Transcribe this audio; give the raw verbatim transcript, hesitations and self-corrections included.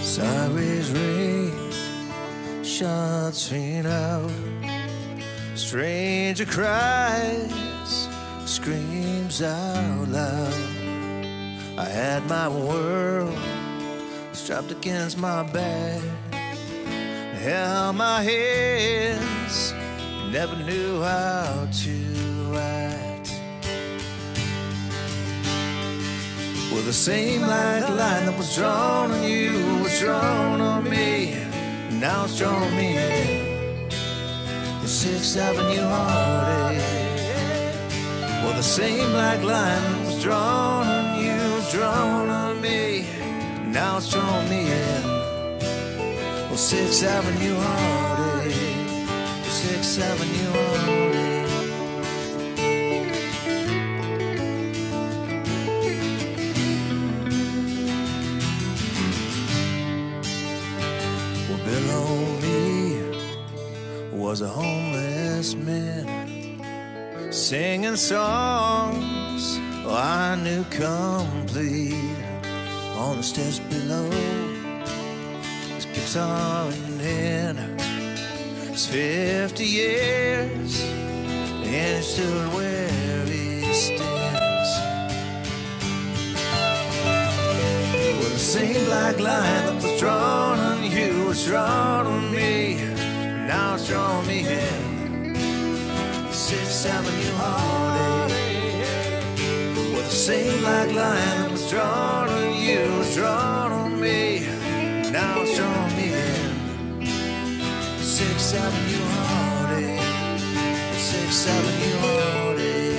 Sirens ring, shots ring out. Stranger cries, screams out loud. I had my world strapped against my back, held my hands, never knew how to act. Well, the same like line that was drawn on you was drawn on me, now it's drawn me in the Sixth Avenue heartache. Well, the same like line that was drawn on you was drawn on me, now it's drawn me in. Well, Sixth Avenue heartache, Sixth Avenue heartache. Well, below me was a homeless man, singing songs I knew complete. On the steps below, his guitar in hand. It's fifty years, and he stood where he stands. Well, the same black line that was drawn on you was drawn on me, now it's drawn me in Sixth Avenue heartache. Well, the same black line that was drawn on you was drawn on me, now it's drawn me in Sixth Avenue heartache, Sixth Avenue heartache.